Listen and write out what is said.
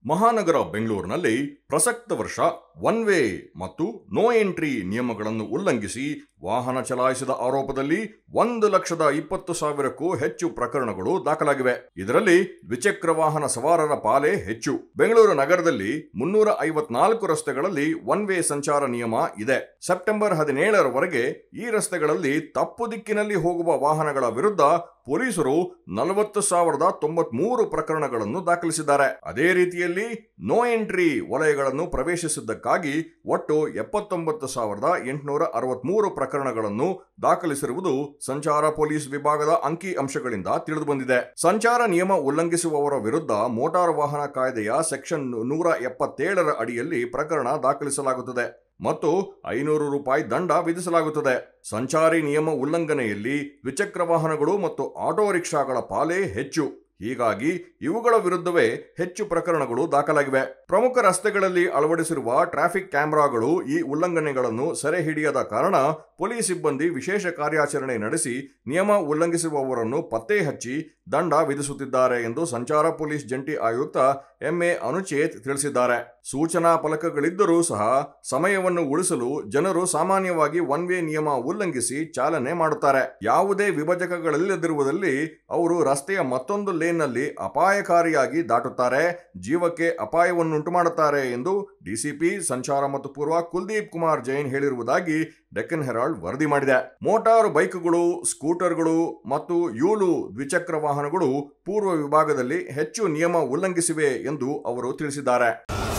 ಮಹಾನಗರ ಬೆಂಗಳೂರಿನಲ್ಲಿ ಪ್ರಸಕ್ತ ವರ್ಷ ಒನ್ ವೇ ಮತ್ತು ನೋ ಎಂಟ್ರಿ ನಿಯಮಗಳನ್ನು ಉಲ್ಲಂಘಿಸಿ ವಾಹನ ಚಲಾಯಿಸಿದ ಆರೋಪದಲ್ಲಿ 1,20,000ಕ್ಕೂ ಹೆಚ್ಚು ಪ್ರಕರಣಗಳು ದಾಖಲಾಗಿವೆ. ಇದರಲ್ಲಿ ದ್ವಿಚಕ್ರ ವಾಹನ ಸವಾರರ ಪಾಲೇ ಹೆಚ್ಚು. ಬೆಂಗಳೂರು ನಗರದಲ್ಲಿ 354 ರಸ್ತೆಗಳಲ್ಲಿ ಒನ್ ವೇ ಸಂಚಾರ ನಿಯಮ ಇದೆ. ಸೆಪ್ಟೆಂಬರ್ 17ರವರೆಗೆ ಈ ರಸ್ತೆಗಳಲ್ಲಿ ತಪ್ಪು ದಿಕ್ಕಿನಲ್ಲಿ ಹೋಗುವ ವಾಹನಗಳ ವಿರುದ್ಧ ಪೊಲೀಸರು 40,093 ಪ್ರಕರಣಗಳನ್ನು ದಾಖಲಿಸಿದ್ದಾರೆ. ಅದೇ ರೀತಿಯಲ್ಲಿ ನೋ ಎಂಟ್ರಿ ವಲಯಗಳನ್ನು ಪ್ರವೇಶಿಸಿದ್ದಕ್ಕಾಗಿ ಒಟ್ಟು 79,863 ಪ್ರಕರಣಗಳನ್ನು ದಾಖಲಿಸಿರುವುದು ಸಂಚಾರ ಪೊಲೀಸ್ ವಿಭಾಗದ ಅಂಕಿ ಅಂಶಗಳಿಂದ ತಿಳಿದುಬಂದಿದೆ. ಸಂಚಾರ ನಿಯಮ ಉಲ್ಲಂಘಿಸುವವರ ವಿರುದ್ಧ ಮೋಟಾರು ವಾಹನ ಕಾಯ್ದೆಯ ಸೆಕ್ಷನ್ 177ರ ಅಡಿಯಲ್ಲಿ ಪ್ರಕರಣ ದಾಖಲಿಸಲಾಗುತ್ತದೆ ಮತ್ತು 500 ರೂಪಾಯಿ ದಂಡ ವಿಧಿಸಲಾಗುತ್ತದೆ. ಸಂಚಾರಿ ನಿಯಮ ಉಲ್ಲಂಘನೆಯಲ್ಲಿ ದ್ವಿಚಕ್ರ ವಾಹನಗಳು ಮತ್ತು ಆಟೋ ರಿಕ್ಷಾಗಳ ಪಾಲೇ ಹೆಚ್ಚು. ಹೀಗಾಗಿ ಇವುಗಳ ವಿರುದ್ಧವೇ ಹೆಚ್ಚು ಪ್ರಕರಣಗಳು ದಾಖಲಾಗಿವೆ. ಪ್ರಮುಖ ರಸ್ತೆಗಳಲ್ಲಿ ಅಳವಡಿಸಿರುವ ಟ್ರಾಫಿಕ್ ಕ್ಯಾಮೆರಾಗಳು ಈ ಉಲ್ಲಂಘನೆಗಳನ್ನು ಸೆರೆ ಹಿಡಿಯದ ಕಾರಣ ಪೊಲೀಸ್ ಸಿಬ್ಬಂದಿ ವಿಶೇಷ ಕಾರ್ಯಾಚರಣೆ ನಡೆಸಿ ನಿಯಮ ಉಲ್ಲಂಘಿಸುವವರನ್ನು ಪತ್ತೆ ಹಚ್ಚಿ ದಂಡ ವಿಧಿಸುತ್ತಿದ್ದಾರೆ ಎಂದು ಸಂಚಾರ ಪೊಲೀಸ್ ಜಂಟಿ ಆಯುಕ್ತ ಎಂಎ ಅನುಚೇತ್ ತಿಳಿಸಿದ್ದಾರೆ. ಸೂಚನಾ ಫಲಕಗಳಿದ್ದರೂ ಸಹ ಸಮಯವನ್ನು ಉಳಿಸಲು ಜನರು ಸಾಮಾನ್ಯವಾಗಿ ಒನ್ ವೇ ನಿಯಮ ಉಲ್ಲಂಘಿಸಿ ಚಾಲನೆ ಮಾಡುತ್ತಾರೆ. ಯಾವುದೇ ವಿಭಜಕಗಳಿಲ್ಲದಿರುವುದಲ್ಲಿ ಅವರು ರಸ್ತೆಯ ಮತ್ತೊಂದು ಲೇನ್ನಲ್ಲಿ ಅಪಾಯಕಾರಿಯಾಗಿ ದಾಟುತ್ತಾರೆ, ಜೀವಕ್ಕೆ ಅಪಾಯವನ್ನುಂಟು ಮಾಡುತ್ತಾರೆ ಎಂದು ಡಿಸಿಪಿ ಸಂಚಾರ ಮತ್ತು ಪೂರ್ವ ಕುಲ್ದೀಪ್ ಕುಮಾರ್ ಜೈನ್ ಹೇಳಿರುವುದಾಗಿ ಡೆಕ್ಕನ್ ಹೆರಾಲ್ಡ್ ವರದಿ ಮಾಡಿದೆ. ಮೋಟಾರು ಬೈಕ್ಗಳು, ಸ್ಕೂಟರ್ಗಳು ಮತ್ತು ಯೂಲು ದ್ವಿಚಕ್ರ ವಾಹನಗಳು ಪೂರ್ವ ವಿಭಾಗದಲ್ಲಿ ಹೆಚ್ಚು ನಿಯಮ ಉಲ್ಲಂಘಿಸಿವೆ ಎಂದು ಅವರು ತಿಳಿಸಿದ್ದಾರೆ.